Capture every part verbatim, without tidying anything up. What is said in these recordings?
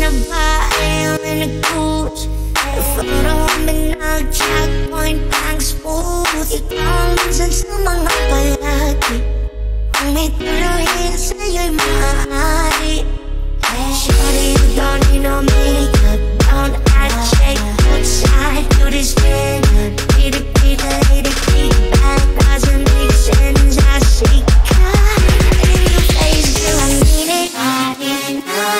pinabae in a goose. The photo kami nag-checkpoint bang smooth. Ikaw minsan sa mga palagi. Kung may tuluhin sa'yo'y maaari. Shorty, you don't need no makeup. Don't act shake outside. Do this thing. Beat it, beat it, beat it, beat it back. Doesn't make sense. I see God in your face. Do I need it? I didn't know.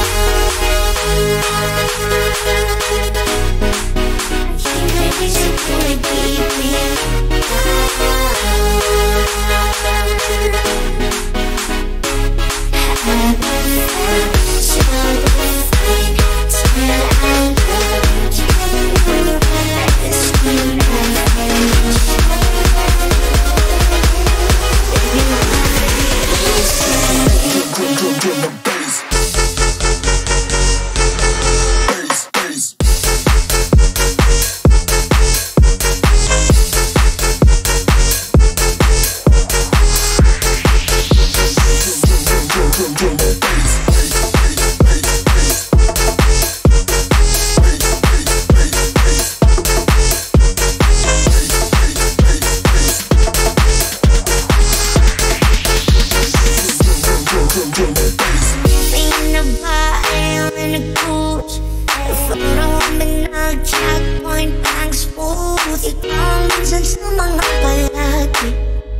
She made me so good, baby.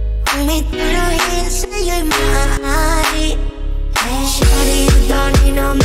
Shorty, you don't need no